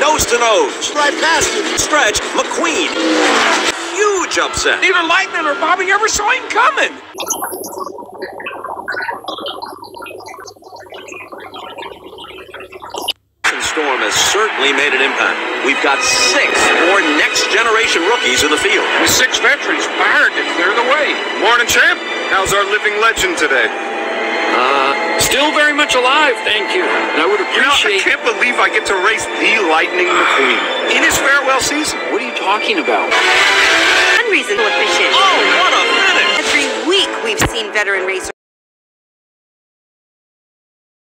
nose to nose. Right past him. Stretch, McQueen. Huge upset. Neither Lightning or Bobby ever saw him coming. Storm has certainly made an impact. We've got 6 more next-generation rookies in the field. With 6 veterans fired to clear the way. Morning, champ. How's our living legend today? Still very much alive, thank you. And I would appreciate... I can't believe I get to race the Lightning McQueen in his farewell season. What are you talking about? Unreasonable efficient. Oh, what a finish! Every week we've seen veteran racers